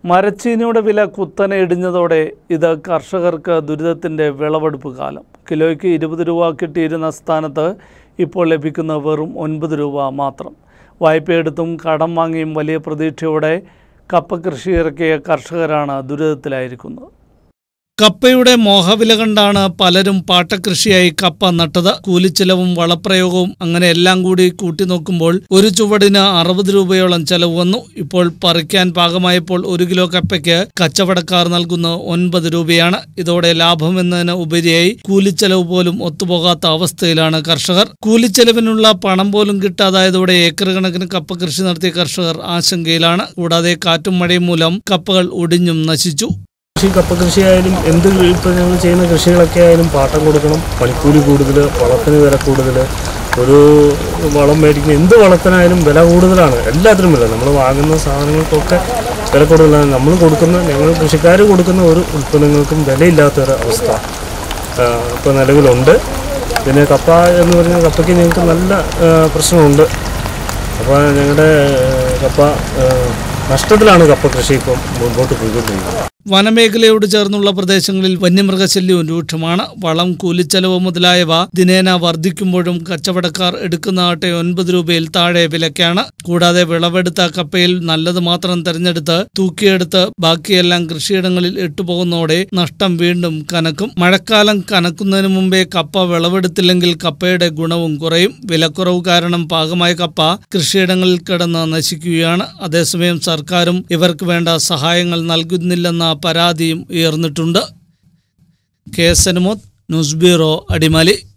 മരച്ചീനിയുടെ വില കുത്തനെ ഇടിഞ്ഞതോടെ ഇത് കർഷകർക്ക് ദുരിതത്തിൻ്റെ വിളവെടുപ്പ് കാലം. കിലോയ്ക്ക് 20 രൂപ കിട്ടിയിരുന്ന സ്ഥാനത്ത് ഇപ്പോൾ ലഭിക്കുന്ന വെറും 9 രൂപ മാത്രം. വായ്പയെടുത്തും കടം വാങ്ങിയും വലിയ പ്രതീക്ഷയോടെ കപ്പ കൃഷി ഇറക്കിയ കർഷകരാണ് ദുരിതത്തിലായിരിക്കുന്നത്. കപ്പയുടെ മോഹവില കണ്ടാണ് പലരും പാട്ടകൃഷിയായി കപ്പ നട്ടത്. കൂലിച്ചെലവും വളപ്രയോഗവും അങ്ങനെ എല്ലാം കൂടി കൂട്ടി നോക്കുമ്പോൾ ഒരു ചുവടിന് 60 രൂപയോളം ചെലവ് വന്നു. ഇപ്പോൾ പറിക്കാൻ പാകമായപ്പോൾ 1 കിലോ കപ്പയ്ക്ക് കച്ചവടക്കാർ നൽകുന്നത് 9 രൂപയാണ്. ഇതോടെ ലാഭമെന്നതിന് ഉപരിയായി കൂലിച്ചെലവ് പോലും ഒത്തുപോകാത്ത അവസ്ഥയിലാണ് കർഷകർ. കൂലിച്ചെലവിനുള്ള പണം പോലും കിട്ടാതായതോടെ ഏക്കർ കണക്കിന് കപ്പ കൃഷി നടത്തിയ കർഷകർ ആശങ്കയിലാണ്. കൂടാതെ കാറ്റും മഴയും മൂലം കപ്പകൾ ഒടിഞ്ഞും നശിച്ചു. കപ്പ കൃഷിയായാലും എന്ത് ഇപ്പോൾ ഞങ്ങൾ ചെയ്യുന്ന കൃഷികളൊക്കെ ആയാലും പാട്ടം കൊടുക്കണം, പണിക്കൂലി കൂടുതൽ, വളത്തിന് വില കൂടുതൽ, ഒരു വളം മേടിക്കുന്ന എന്ത് വളത്തിനായാലും വില കൂടുതലാണ്. എല്ലാത്തിനും വില, നമ്മൾ വാങ്ങുന്ന സാധനങ്ങൾക്കൊക്കെ വില കൂടുതലാണ്. ഞങ്ങൾ കൃഷിക്കാർ കൊടുക്കുന്ന ഒരു ഉൽപ്പന്നങ്ങൾക്കും വിലയില്ലാത്തൊരു അവസ്ഥ ഇപ്പോൾ നിലവിലുണ്ട്. പിന്നെ കപ്പ എന്ന് പറഞ്ഞാൽ കപ്പയ്ക്ക് ഞങ്ങൾക്ക് നല്ല പ്രശ്നമുണ്ട്. അപ്പോൾ ഞങ്ങളുടെ കപ്പ നഷ്ടത്തിലാണ് കപ്പ കൃഷി ഇപ്പം മുമ്പോട്ട് പോയിക്കൊണ്ടിരിക്കുന്നത്. വനമേഖലയോട് ചേർന്നുള്ള പ്രദേശങ്ങളിൽ വന്യമൃഗശല്യവും രൂക്ഷമാണ്. വളം, കൂലിച്ചെലവ് മുതലായവ ദിനേന വർദ്ധിക്കുമ്പോഴും കച്ചവടക്കാർ എടുക്കുന്ന ആട്ടെ 9 രൂപയിൽ താഴെ വിലയ്ക്കാണ്. കൂടാതെ വിളവെടുത്ത കപ്പയിൽ നല്ലത് മാത്രം തെരഞ്ഞെടുത്ത് തൂക്കിയെടുത്ത് ബാക്കിയെല്ലാം കൃഷിയിടങ്ങളിൽ ഇട്ടുപോകുന്നതോടെ നഷ്ടം വീണ്ടും കനക്കും. മഴക്കാലം കനക്കുന്നതിന് മുമ്പേ കപ്പ വിളവെടുത്തില്ലെങ്കിൽ കപ്പയുടെ ഗുണവും കുറയും. വിലക്കുറവ് കാരണം പാകമായ കപ്പ കൃഷിയിടങ്ങളിൽ കിടന്ന് നശിക്കുകയാണ്. അതേസമയം സർക്കാരും ഇവർക്ക് വേണ്ട സഹായങ്ങൾ നൽകുന്നില്ലെന്ന പരാതിയും ഉയർന്നിട്ടുണ്ട്. കെ. Sanamoth, news bureau, Adimali.